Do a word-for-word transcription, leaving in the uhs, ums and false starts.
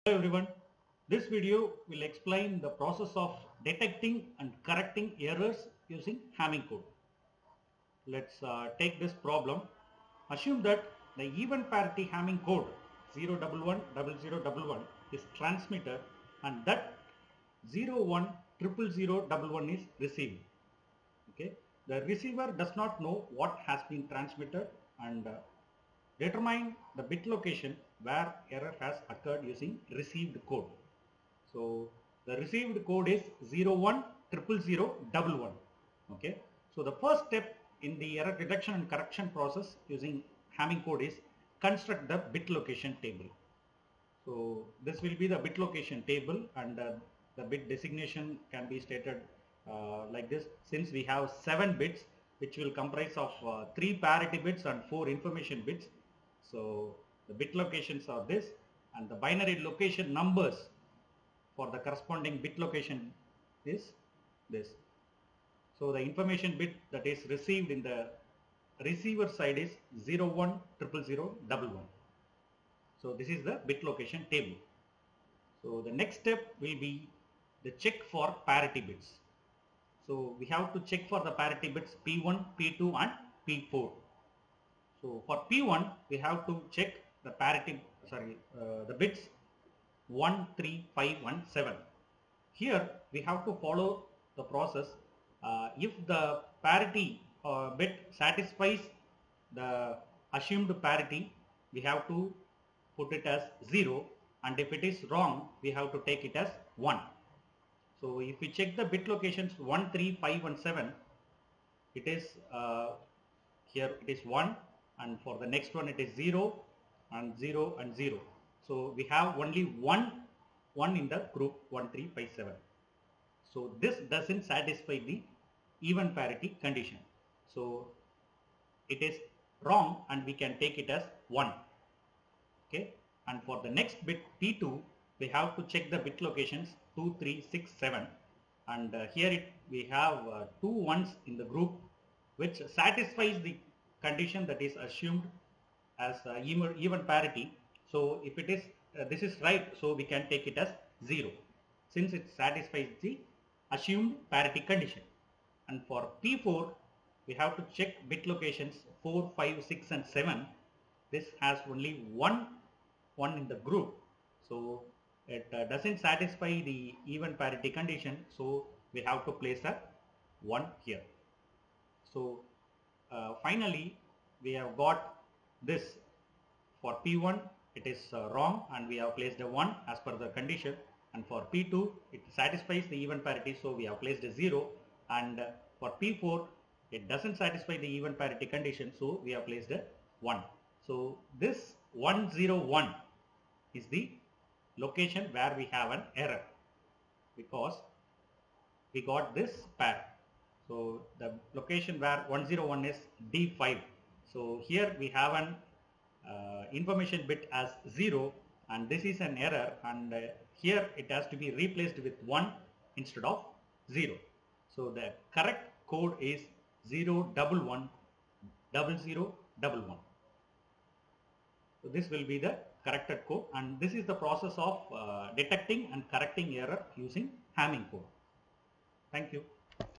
Hello everyone, this video will explain the process of detecting and correcting errors using Hamming code. Let's uh, take this problem. Assume that the even parity Hamming code zero one one zero zero zero one is transmitted and that zero one zero zero zero zero one is received. Okay, the receiver does not know what has been transmitted and uh, determine the bit location where error has occurred using received code. So the received code is zero one zero zero zero zero one. Okay. So the first step in the error detection and correction process using Hamming code is construct the bit location table. So this will be the bit location table, and uh, the bit designation can be stated uh, like this. Since we have seven bits, which will comprise of uh, three parity bits and four information bits. So the bit locations are this, and the binary location numbers for the corresponding bit location is this. So the information bit that is received in the receiver side is zero one zero zero zero zero one. So this is the bit location table. So the next step will be the check for parity bits. So we have to check for the parity bits P one, P two and P four. So for P one we have to check the parity, sorry, uh, the bits one, three, five and seven. Here we have to follow the process. Uh, if the parity uh, bit satisfies the assumed parity, we have to put it as zero, and if it is wrong we have to take it as one. So if we check the bit locations one, three, five and seven, it is uh, here it is one, and for the next one it is zero and zero and zero. So we have only one one in the group one, three, five, seven. So this doesn't satisfy the even parity condition. So it is wrong and we can take it as one. Okay, and for the next bit P two we have to check the bit locations two, three, six, seven, and uh, here it, we have uh, two ones in the group which satisfies the condition that is assumed as uh, even, even parity. So if it is uh, this is right, so we can take it as zero since it satisfies the assumed parity condition. And for P four we have to check bit locations four, five, six and seven. This has only one one in the group, so it uh, doesn't satisfy the even parity condition, so we have to place a one here. So uh, finally we have got this. For P one it is uh, wrong and we have placed a one as per the condition, and for P two it satisfies the even parity, so we have placed a zero, and uh, for P four it doesn't satisfy the even parity condition, so we have placed a one. So this one zero one is the location where we have an error because we got this pair. So the location where one zero one is D five. So here we have an uh, information bit as zero, and this is an error, and uh, here it has to be replaced with one instead of zero. So the correct code is zero one one zero zero zero one. So this will be the corrected code, and this is the process of uh, detecting and correcting error using Hamming code. Thank you.